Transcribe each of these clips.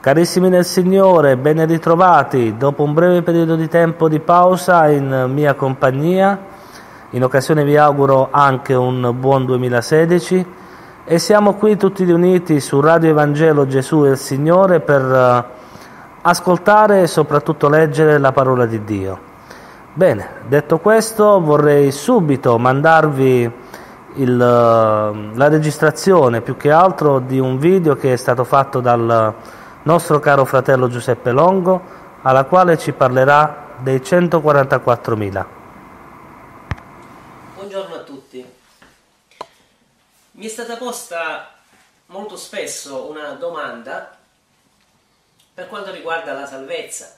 Carissimi nel Signore, ben ritrovati dopo un breve periodo di tempo di pausa in mia compagnia. In occasione vi auguro anche un buon 2016 e siamo qui tutti riuniti su Radio Evangelo Gesù e il Signore per ascoltare e soprattutto leggere la parola di Dio. Bene, detto questo vorrei subito mandarvi la registrazione più che altro di un video che è stato fatto dal nostro caro fratello Giuseppe Longo, alla quale ci parlerà dei 144.000. Buongiorno a tutti. Mi è stata posta molto spesso una domanda per quanto riguarda la salvezza,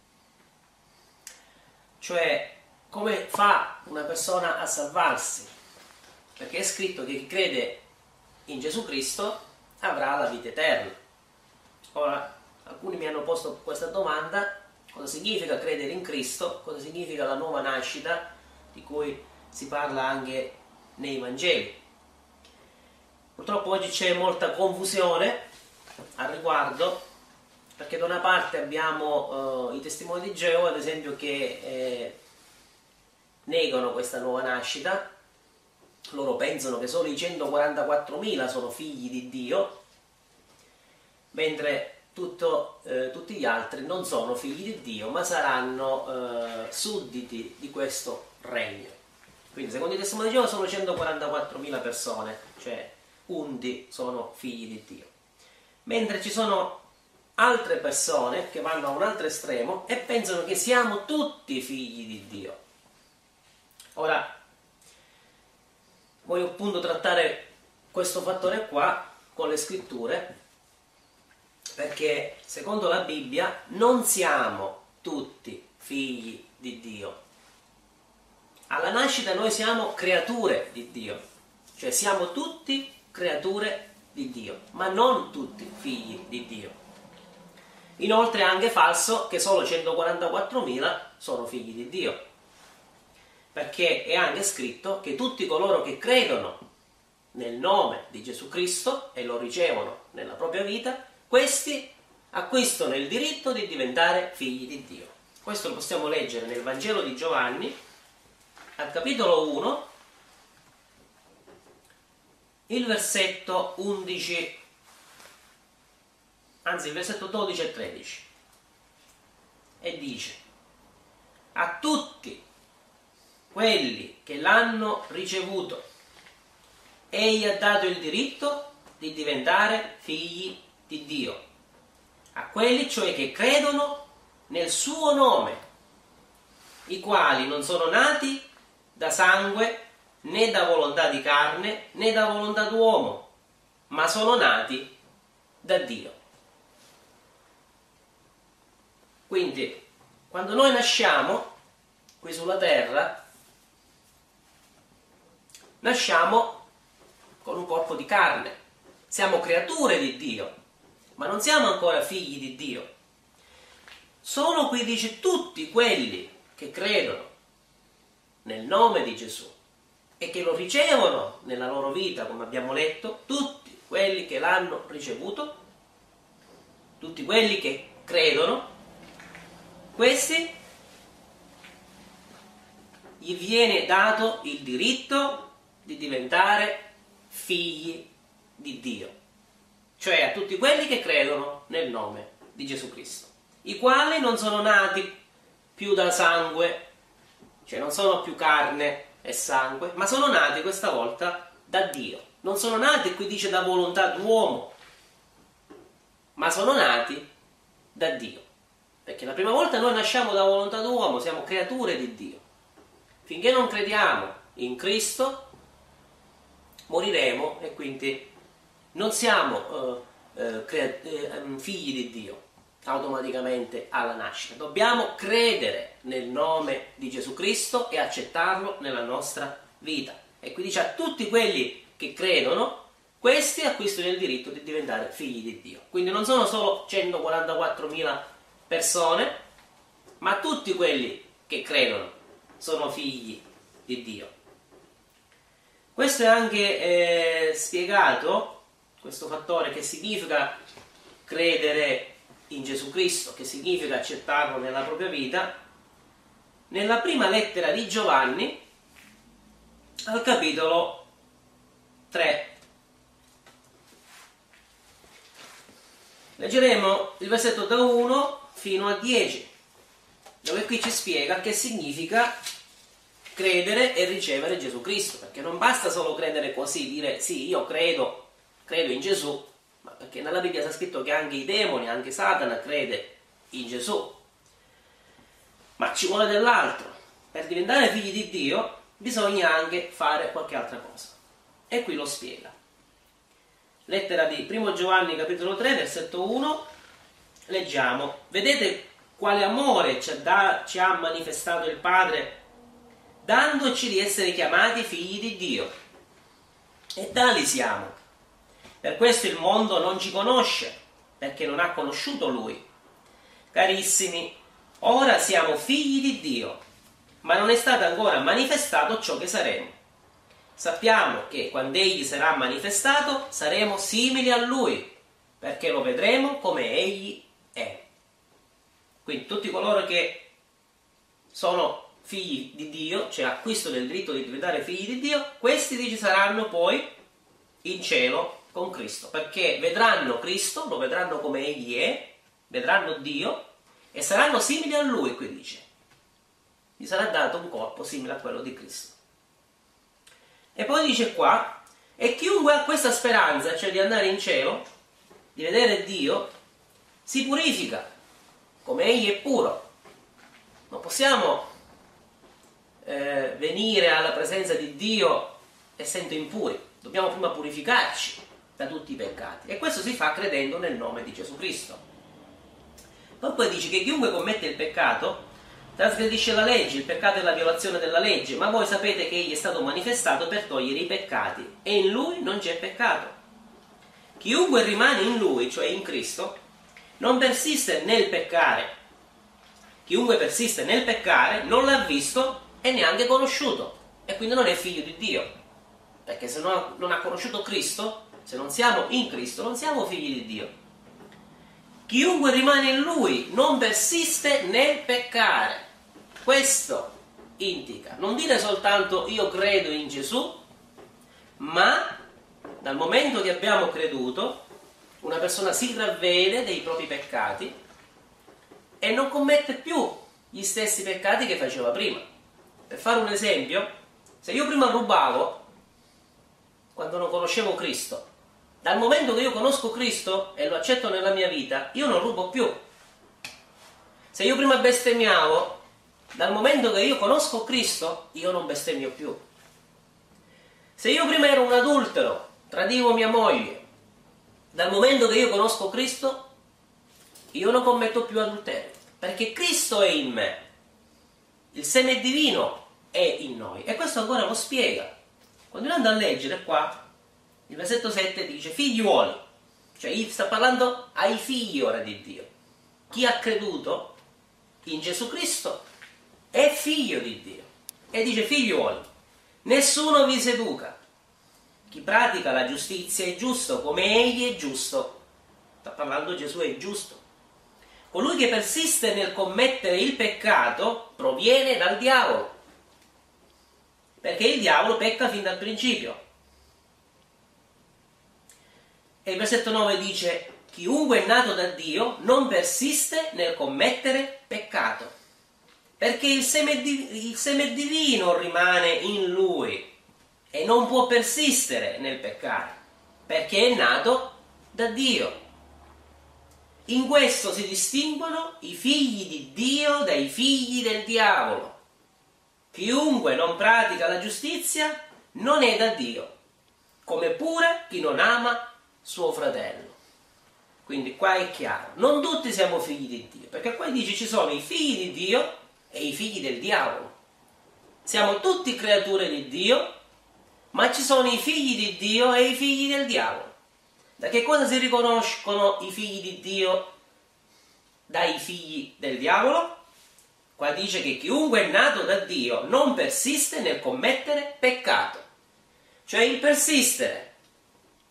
cioè come fa una persona a salvarsi, perché è scritto che chi crede in Gesù Cristo avrà la vita eterna. Ora, alcuni mi hanno posto questa domanda: cosa significa credere in Cristo? Cosa significa la nuova nascita di cui si parla anche nei Vangeli? Purtroppo oggi c'è molta confusione al riguardo, perché da una parte abbiamo i testimoni di Geova, ad esempio, che negano questa nuova nascita. Loro pensano che solo i 144.000 sono figli di Dio, mentre tutti gli altri non sono figli di Dio, ma saranno sudditi di questo regno. Quindi secondo i testimoni di Geova sono 144.000 persone, cioè 11 sono figli di Dio. Mentre ci sono altre persone che vanno a un altro estremo e pensano che siamo tutti figli di Dio. Ora, voglio appunto trattare questo fattore qua con le scritture, perché secondo la Bibbia non siamo tutti figli di Dio. Alla nascita noi siamo creature di Dio, cioè siamo tutti creature di Dio, ma non tutti figli di Dio. Inoltre è anche falso che solo 144.000 sono figli di Dio, perché è anche scritto che tutti coloro che credono nel nome di Gesù Cristo e lo ricevono nella propria vita, questi acquistano il diritto di diventare figli di Dio. Questo lo possiamo leggere nel Vangelo di Giovanni, al capitolo 1, il versetto 11, anzi il versetto 12 e 13, e dice: a tutti quelli che l'hanno ricevuto egli ha dato il diritto di diventare figli di Dio, a quelli cioè che credono nel suo nome, i quali non sono nati da sangue, né da volontà di carne, né da volontà d'uomo, ma sono nati da Dio. Quindi, quando noi nasciamo qui sulla terra, nasciamo con un corpo di carne, siamo creature di Dio, ma non siamo ancora figli di Dio. Solo qui dice tutti quelli che credono nel nome di Gesù e che lo ricevono nella loro vita, come abbiamo letto, tutti quelli che l'hanno ricevuto, tutti quelli che credono, questi gli viene dato il diritto di diventare figli di Dio, cioè a tutti quelli che credono nel nome di Gesù Cristo, i quali non sono nati più da sangue, cioè non sono più carne e sangue, ma sono nati questa volta da Dio. Non sono nati, qui dice, da volontà d'uomo, ma sono nati da Dio, perché la prima volta noi nasciamo da volontà d'uomo, siamo creature di Dio. Finché non crediamo in Cristo moriremo e quindi non siamo figli di Dio automaticamente alla nascita. Dobbiamo credere nel nome di Gesù Cristo e accettarlo nella nostra vita. E qui dice a tutti quelli che credono, questi acquistano il diritto di diventare figli di Dio. Quindi non sono solo 144.000 persone, ma tutti quelli che credono sono figli di Dio. Questo è anche spiegato, questo fattore, che significa credere in Gesù Cristo, che significa accettarlo nella propria vita, nella prima lettera di Giovanni, al capitolo 3. Leggeremo il versetto da 1 fino a 10, dove qui ci spiega che significa credere e ricevere Gesù Cristo, perché non basta solo credere così, dire sì, io credo in Gesù, ma perché nella Bibbia sta scritto che anche i demoni, anche Satana crede in Gesù. Ma ci vuole dell'altro. Per diventare figli di Dio bisogna anche fare qualche altra cosa. E qui lo spiega. Lettera di 1 Giovanni capitolo 3, versetto 1, leggiamo: vedete quale amore ci ha manifestato il Padre, dandoci di essere chiamati figli di Dio. E tali siamo. Per questo il mondo non ci conosce, perché non ha conosciuto Lui. Carissimi, ora siamo figli di Dio, ma non è stato ancora manifestato ciò che saremo. Sappiamo che quando Egli sarà manifestato saremo simili a Lui, perché lo vedremo come Egli è. Quindi tutti coloro che sono figli di Dio, cioè acquistano il diritto di diventare figli di Dio, questi dice saranno poi in cielo con Cristo, perché vedranno Cristo, lo vedranno come Egli è, vedranno Dio e saranno simili a Lui, qui dice. Gli sarà dato un corpo simile a quello di Cristo. E poi dice qua: e chiunque ha questa speranza, cioè di andare in cielo, di vedere Dio, si purifica, come Egli è puro. Non possiamo venire alla presenza di Dio essendo impuri. Dobbiamo prima purificarci da tutti i peccati. E questo si fa credendo nel nome di Gesù Cristo. Poi dice che chiunque commette il peccato trasgredisce la legge, il peccato è la violazione della legge, ma voi sapete che Egli è stato manifestato per togliere i peccati, e in Lui non c'è peccato. Chiunque rimane in Lui, cioè in Cristo, non persiste nel peccare. Chiunque persiste nel peccare non l'ha visto e neanche conosciuto, e quindi non è figlio di Dio. Perché se non ha conosciuto Cristo, se non siamo in Cristo, non siamo figli di Dio. Chiunque rimane in Lui non persiste nel peccare. Questo indica non dire soltanto io credo in Gesù, ma dal momento che abbiamo creduto, una persona si ravvede dei propri peccati e non commette più gli stessi peccati che faceva prima. Per fare un esempio, se io prima rubavo, quando non conoscevo Cristo, dal momento che io conosco Cristo e lo accetto nella mia vita, io non rubo più. Se io prima bestemmiavo, dal momento che io conosco Cristo, io non bestemmio più. Se io prima ero un adultero, tradivo mia moglie, dal momento che io conosco Cristo, io non commetto più adulterio, perché Cristo è in me, il seme divino è in noi. E questo ancora lo spiega. Continuando a leggere qua, il versetto 7 dice figliuoli, cioè sta parlando ai figli ora di Dio. Chi ha creduto in Gesù Cristo è figlio di Dio. E dice figliuoli, nessuno vi seduca. Chi pratica la giustizia è giusto come Egli è giusto. Sta parlando Gesù, è giusto. Colui che persiste nel commettere il peccato proviene dal diavolo, perché il diavolo pecca fin dal principio. E il versetto 9 dice chiunque è nato da Dio non persiste nel commettere peccato, perché il seme divino rimane in lui e non può persistere nel peccare, perché è nato da Dio. In questo si distinguono i figli di Dio dai figli del diavolo. Chiunque non pratica la giustizia non è da Dio, come pure chi non ama suo fratello. Quindi qua è chiaro, non tutti siamo figli di Dio, perché qua dice ci sono i figli di Dio e i figli del diavolo. Siamo tutti creature di Dio, ma ci sono i figli di Dio e i figli del diavolo. Da che cosa si riconoscono i figli di Dio dai figli del diavolo? Qua dice che chiunque è nato da Dio non persiste nel commettere peccato. Cioè il persistere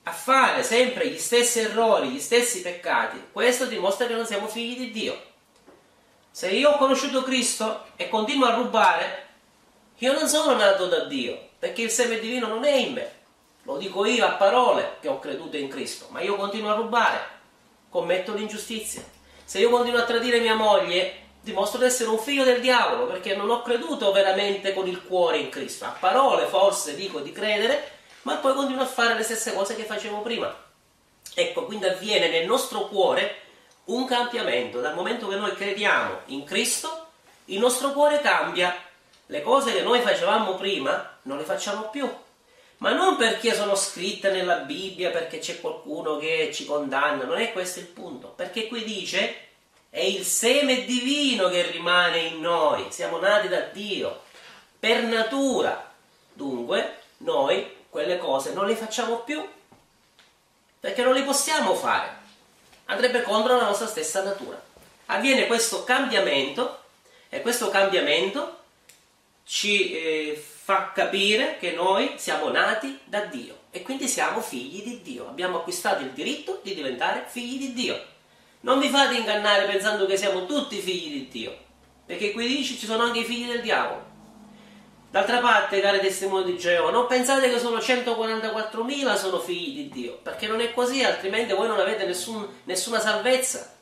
a fare sempre gli stessi errori, gli stessi peccati, questo dimostra che non siamo figli di Dio. Se io ho conosciuto Cristo e continuo a rubare, io non sono nato da Dio, perché il seme divino non è in me. Lo dico io a parole che ho creduto in Cristo, ma io continuo a rubare, commetto l'ingiustizia. Se io continuo a tradire mia moglie, dimostro di essere un figlio del diavolo, perché non ho creduto veramente con il cuore in Cristo. A parole forse dico di credere, ma poi continuo a fare le stesse cose che facevo prima. Ecco, quindi avviene nel nostro cuore un cambiamento. Dal momento che noi crediamo in Cristo, il nostro cuore cambia. Le cose che noi facevamo prima non le facciamo più. Ma non perché sono scritte nella Bibbia, perché c'è qualcuno che ci condanna, non è questo il punto. Perché qui dice, è il seme divino che rimane in noi, siamo nati da Dio, per natura. Dunque, noi quelle cose non le facciamo più, perché non le possiamo fare. Andrebbe contro la nostra stessa natura. Avviene questo cambiamento, e questo cambiamento ci fa capire che noi siamo nati da Dio e quindi siamo figli di Dio. Abbiamo acquistato il diritto di diventare figli di Dio. Non vi fate ingannare pensando che siamo tutti figli di Dio, perché qui dice ci sono anche i figli del diavolo. D'altra parte, cari testimoni di Geova, non pensate che solo 144.000 sono figli di Dio, perché non è così, altrimenti voi non avete nessuna salvezza.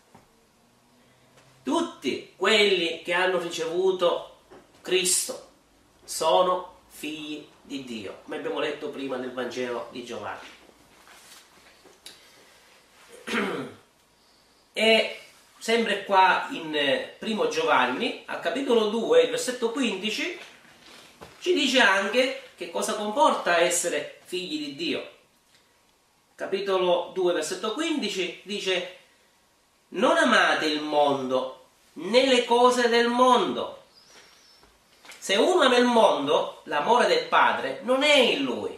Tutti quelli che hanno ricevuto Cristo sono figli di Dio, come abbiamo letto prima nel Vangelo di Giovanni. E sempre qua in primo Giovanni, al capitolo 2, il versetto 15, ci dice anche che cosa comporta essere figli di Dio. Capitolo 2, versetto 15, dice: non amate il mondo, né le cose del mondo. Se uno ama il mondo, l'amore del Padre non è in lui.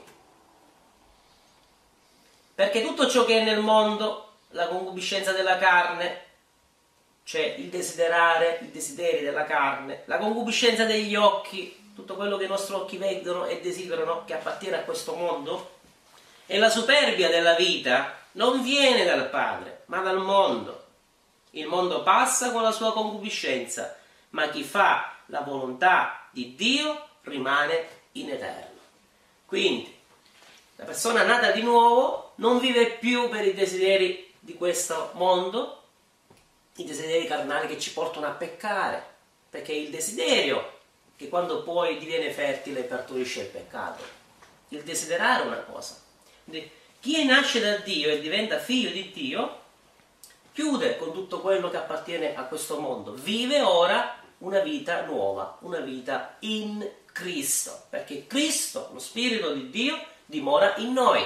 Perché tutto ciò che è nel mondo, la concupiscenza della carne, cioè il desiderare, i desideri della carne, la concupiscenza degli occhi, tutto quello che i nostri occhi vedono e desiderano, che appartiene a questo mondo, e la superbia della vita non viene dal Padre, ma dal mondo. Il mondo passa con la sua concupiscenza, ma chi fa la volontà di Dio rimane in eterno. Quindi, la persona nata di nuovo non vive più per i desideri di questo mondo, i desideri carnali che ci portano a peccare, perché è il desiderio che quando poi diviene fertile partorisce il peccato. Il desiderare è una cosa. Quindi, chi nasce da Dio e diventa figlio di Dio chiude con tutto quello che appartiene a questo mondo, vive ora una vita nuova, una vita in Cristo, perché Cristo, lo Spirito di Dio, dimora in noi.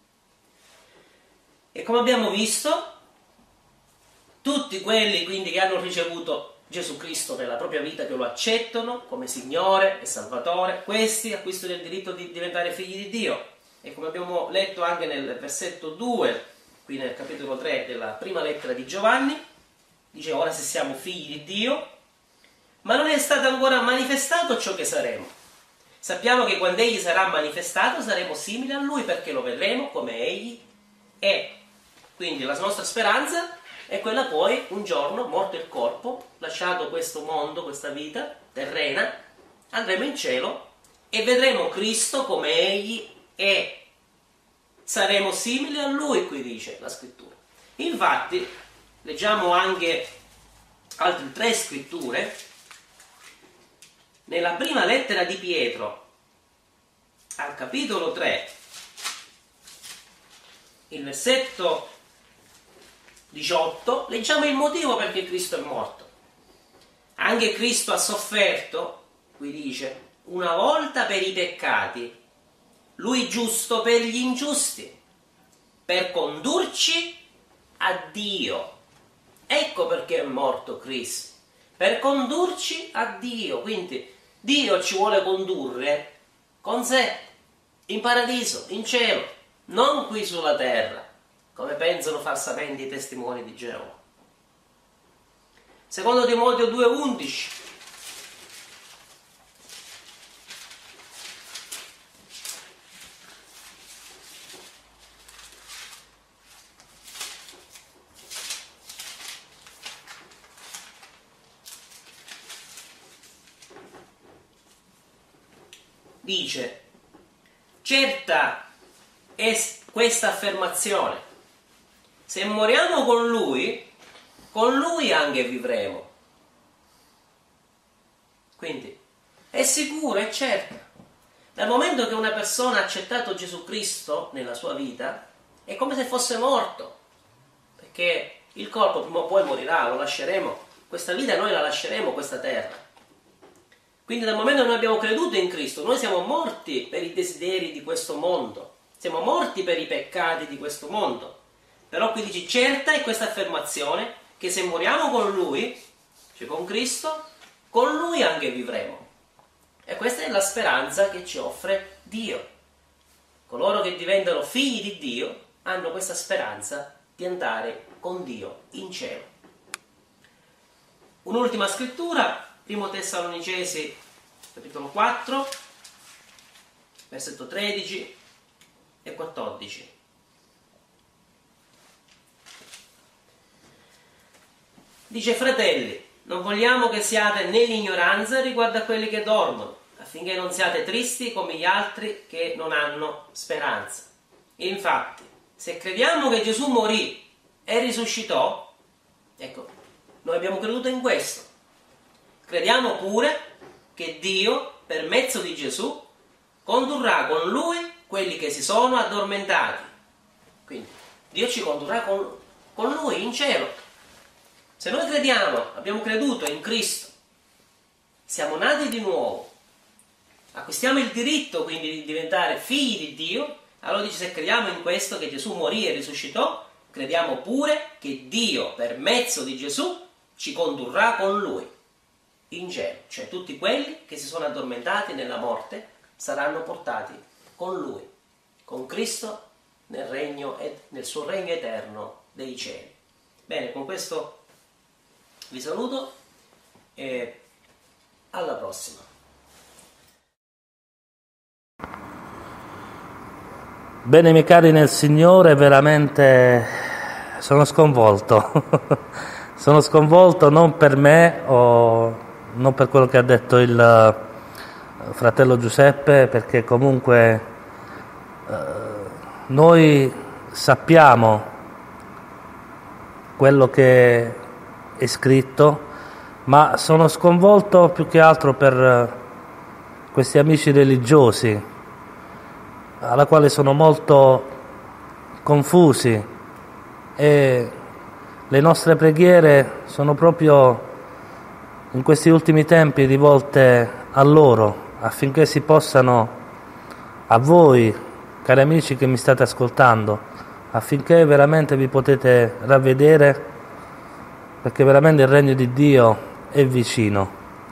E come abbiamo visto, tutti quelli quindi che hanno ricevuto Gesù Cristo nella propria vita, che lo accettano come Signore e Salvatore, questi acquistano il diritto di diventare figli di Dio. E come abbiamo letto anche nel versetto 2, qui nel capitolo 3 della prima lettera di Giovanni, dice: ora se siamo figli di Dio, ma non è stato ancora manifestato ciò che saremo. Sappiamo che quando Egli sarà manifestato saremo simili a Lui, perché lo vedremo come Egli è. Quindi la nostra speranza è quella poi, un giorno, morto il corpo, lasciato questo mondo, questa vita terrena, andremo in cielo e vedremo Cristo come Egli è. Saremo simili a Lui, qui dice la Scrittura. Infatti, leggiamo anche altre 3 scritture. Nella prima lettera di Pietro, al capitolo 3, il versetto 18, leggiamo il motivo perché Cristo è morto. Anche Cristo ha sofferto, qui dice, una volta per i peccati, Lui giusto per gli ingiusti, per condurci a Dio. Ecco perché è morto Cristo, per condurci a Dio. Quindi Dio ci vuole condurre con sé, in paradiso, in cielo, non qui sulla terra, come pensano falsamente i testimoni di Geova. Secondo Timoteo 2,11. dice: certa è questa affermazione, se moriamo con lui anche vivremo. Quindi è sicura, è certa. Dal momento che una persona ha accettato Gesù Cristo nella sua vita, è come se fosse morto, perché il corpo prima o poi morirà, lo lasceremo, questa vita noi la lasceremo, questa terra. Quindi dal momento che noi abbiamo creduto in Cristo, noi siamo morti per i desideri di questo mondo, siamo morti per i peccati di questo mondo. Però qui dice: certa è questa affermazione, che se moriamo con Lui, cioè con Cristo, con Lui anche vivremo. E questa è la speranza che ci offre Dio. Coloro che diventano figli di Dio hanno questa speranza di andare con Dio in cielo. Un'ultima scrittura, 1 Tessalonicesi, capitolo 4, versetto 13 e 14. Dice: fratelli, non vogliamo che siate nell'ignoranza riguardo a quelli che dormono, affinché non siate tristi come gli altri che non hanno speranza. Infatti, se crediamo che Gesù morì e risuscitò, ecco, noi abbiamo creduto in questo. Crediamo pure che Dio, per mezzo di Gesù, condurrà con Lui quelli che si sono addormentati. Quindi, Dio ci condurrà con Lui in cielo. Se noi crediamo, abbiamo creduto in Cristo, siamo nati di nuovo, acquistiamo il diritto quindi di diventare figli di Dio, allora dice: se crediamo in questo, che Gesù morì e risuscitò, crediamo pure che Dio, per mezzo di Gesù, ci condurrà con Lui in cielo. Cioè tutti quelli che si sono addormentati nella morte saranno portati con Lui, con Cristo, nel suo regno eterno dei cieli. Bene, con questo vi saluto e alla prossima. Bene, miei cari nel Signore, veramente sono sconvolto. Sono sconvolto non per me o non per quello che ha detto il fratello Giuseppe, perché comunque noi sappiamo quello che è scritto, ma sono sconvolto più che altro per questi amici religiosi, alla quale sono molto confusi, e le nostre preghiere sono proprio in questi ultimi tempi rivolte a loro, affinché si possano, a voi cari amici che mi state ascoltando, affinché veramente vi potete ravvedere, perché veramente il regno di Dio è vicino.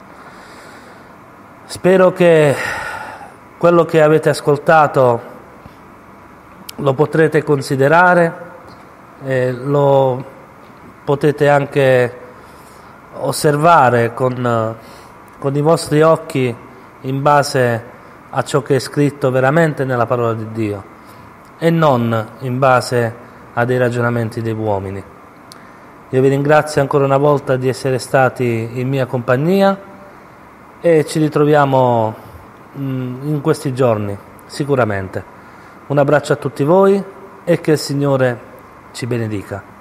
Spero che quello che avete ascoltato lo potrete considerare e lo potete anche osservare con i vostri occhi in base a ciò che è scritto veramente nella parola di Dio e non in base a dei ragionamenti degli uomini. Io vi ringrazio ancora una volta di essere stati in mia compagnia e ci ritroviamo in questi giorni, sicuramente. Un abbraccio a tutti voi e che il Signore ci benedica.